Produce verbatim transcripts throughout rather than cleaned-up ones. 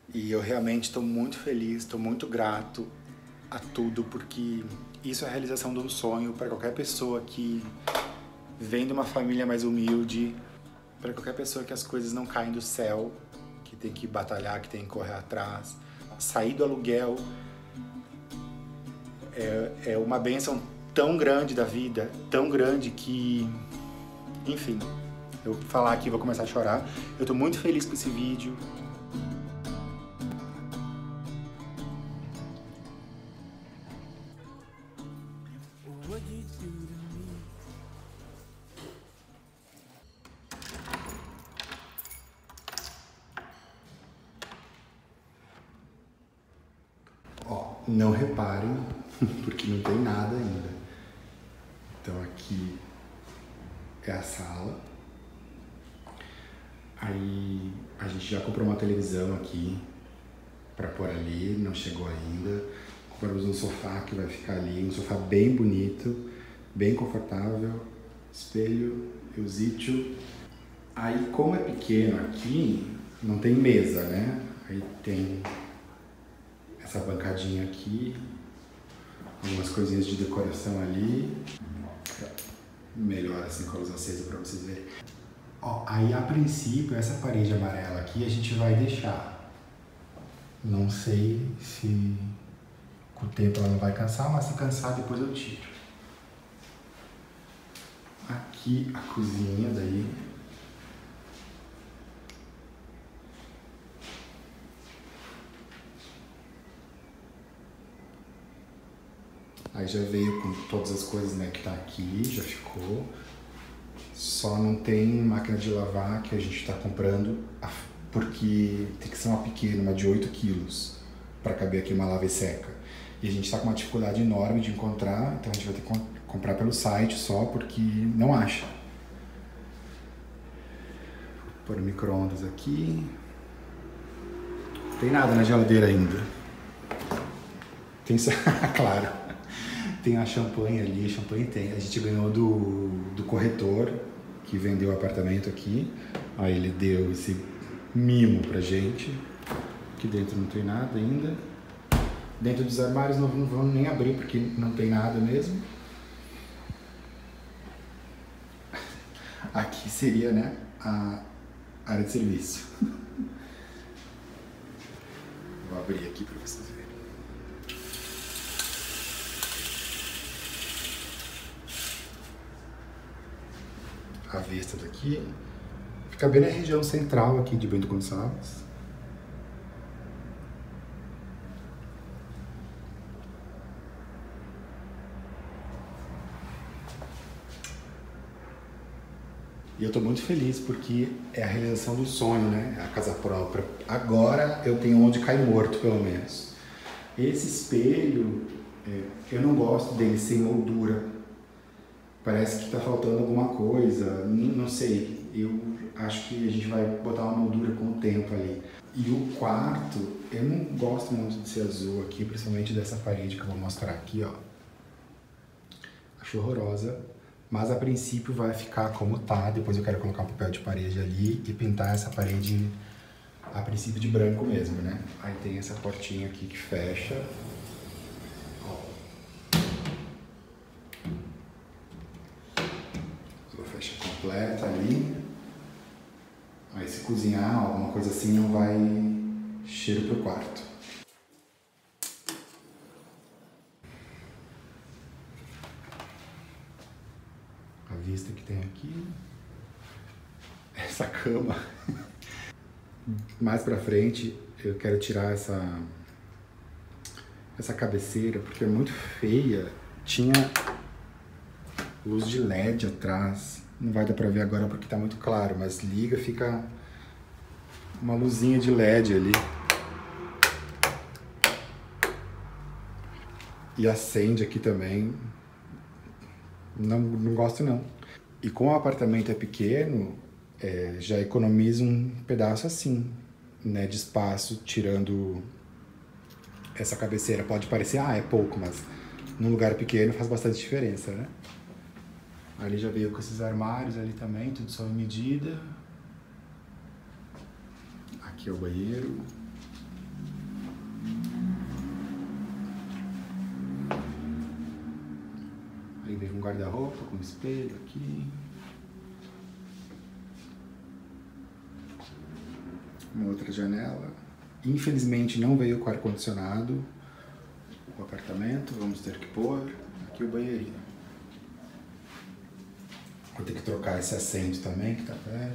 E eu realmente estou muito feliz, estou muito grato a tudo, porque isso é a realização de um sonho para qualquer pessoa que vem de uma família mais humilde, para qualquer pessoa que as coisas não caem do céu, que tem que batalhar, que tem que correr atrás. Sair do aluguel é, é uma bênção tão grande da vida, tão grande que, enfim, eu vou falar aqui, vou começar a chorar. Eu tô muito feliz com esse vídeo. Ó, não reparem, porque não tem nada ainda. Então aqui é a sala. Aí a gente já comprou uma televisão aqui pra pôr ali, não chegou ainda. Compramos um sofá que vai ficar ali, um sofá bem bonito, bem confortável, espelho, eusítio. Aí como é pequeno aqui, não tem mesa, né? Aí tem essa bancadinha aqui, algumas coisinhas de decoração ali. Melhor assim com a luz acesa para vocês verem. Ó, aí a princípio essa parede amarela aqui a gente vai deixar. Não sei se com o tempo ela não vai cansar, mas se cansar depois eu tiro. Aqui a cozinha daí. Aí já veio com todas as coisas, né, que tá aqui, já ficou. Só não tem máquina de lavar que a gente tá comprando, porque tem que ser uma pequena, uma de oito quilos, para caber aqui uma lava e seca. E a gente tá com uma dificuldade enorme de encontrar, então a gente vai ter que comprar pelo site só, porque não acha. Vou pôr o micro-ondas aqui. Não tem nada na geladeira ainda. Tem só, claro. Tem a champanhe ali, a champanhe tem. A gente ganhou do, do corretor que vendeu o apartamento aqui. Aí ele deu esse mimo pra gente. Aqui dentro não tem nada ainda. Dentro dos armários não, não vamos nem abrir porque não tem nada mesmo. Aqui seria, né, a área de serviço. Vou abrir aqui pra vocês verem. A vista daqui, fica bem na região central aqui de Bento Gonçalves. E eu tô muito feliz porque é a realização do sonho, né? É a casa própria. Agora eu tenho onde cair morto, pelo menos. Esse espelho, eu não gosto dele sem moldura. Parece que tá faltando alguma coisa, não, não sei. Eu acho que a gente vai botar uma moldura com o tempo ali. E o quarto, eu não gosto muito desse azul aqui, principalmente dessa parede que eu vou mostrar aqui, ó. Acho horrorosa, mas a princípio vai ficar como tá. Depois eu quero colocar um papel de parede ali e pintar essa parede a princípio de branco mesmo, né? Aí tem essa portinha aqui que fecha. Fecha completa ali. Aí se cozinhar, alguma coisa assim, não vai cheiro pro quarto. A vista que tem aqui. Essa cama. Mais pra frente eu quero tirar essa essa cabeceira porque é muito feia. Tinha luz de L E D atrás. Não vai dar pra ver agora porque tá muito claro, mas liga, fica uma luzinha de L E D ali. E acende aqui também. Não, não gosto não. E como o apartamento é pequeno, é, já economiza um pedaço assim, né, de espaço, tirando essa cabeceira. Pode parecer, ah, é pouco, mas num lugar pequeno faz bastante diferença, né? Ali já veio com esses armários ali também, tudo sob medida. Aqui é o banheiro. guarda-roupa com espelho aqui. Uma outra janela. Infelizmente não veio com ar-condicionado o apartamento, vamos ter que pôr. Aqui o banheirinho. Vou ter que trocar esse assento também, que tá velho.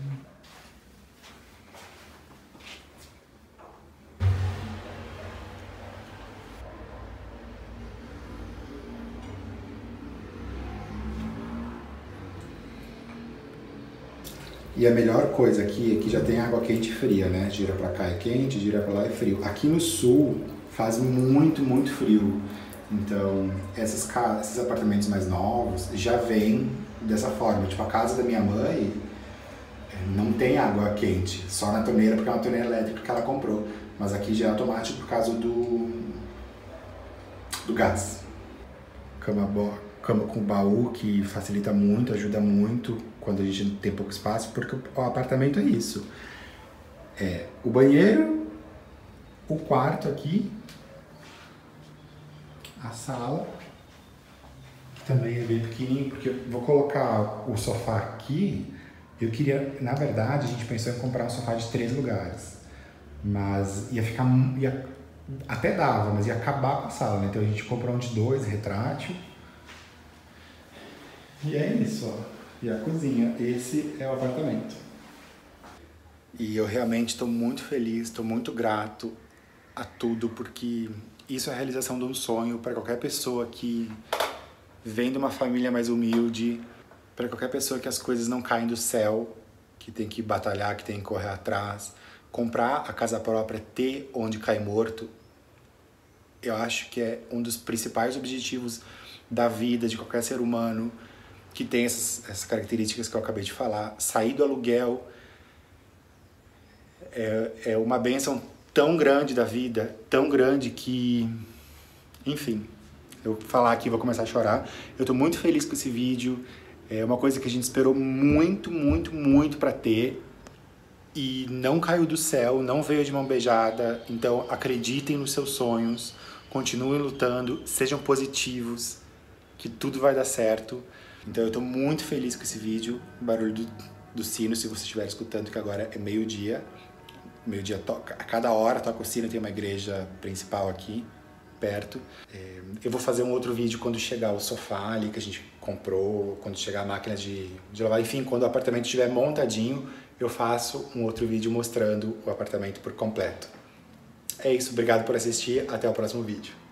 E a melhor coisa aqui é que já tem água quente e fria, né? Gira pra cá é quente, gira pra lá é frio. Aqui no sul faz muito, muito frio. Então, essas casas, esses apartamentos mais novos já vêm dessa forma. Tipo, a casa da minha mãe não tem água quente, só na torneira, porque é uma torneira elétrica que ela comprou. Mas aqui já é automático por causa do, do gás. Cama boa. Cama com baú, que facilita muito, ajuda muito quando a gente tem pouco espaço, porque o apartamento é isso. É o banheiro, o quarto aqui, a sala, que também é bem pequenininho, porque eu vou colocar o sofá aqui. Eu queria, na verdade, a gente pensou em comprar um sofá de três lugares, mas ia ficar, ia, até dava, mas ia acabar com a sala, né? Então a gente comprou um de dois, retrátil. E é isso, ó. E a cozinha. Esse é o apartamento. E eu realmente estou muito feliz, estou muito grato a tudo, porque isso é a realização de um sonho para qualquer pessoa que vem de uma família mais humilde, para qualquer pessoa que as coisas não caem do céu, que tem que batalhar, que tem que correr atrás. Comprar a casa própria, ter onde cair morto, eu acho que é um dos principais objetivos da vida de qualquer ser humano que tem essas, essas características que eu acabei de falar. Sair do aluguel é, é uma bênção tão grande da vida, tão grande que, enfim, eu falar aqui vou começar a chorar. Eu tô muito feliz com esse vídeo, é uma coisa que a gente esperou muito, muito, muito pra ter e não caiu do céu, não veio de mão beijada. Então acreditem nos seus sonhos, continuem lutando, sejam positivos, que tudo vai dar certo. Então eu tô muito feliz com esse vídeo, o barulho do, do sino, se você estiver escutando, que agora é meio-dia. Meio-dia toca, a cada hora toca o sino, tem uma igreja principal aqui, perto. É, eu vou fazer um outro vídeo quando chegar o sofá ali que a gente comprou, quando chegar a máquina de, de lavar, enfim, quando o apartamento estiver montadinho, eu faço um outro vídeo mostrando o apartamento por completo. É isso, obrigado por assistir, até o próximo vídeo.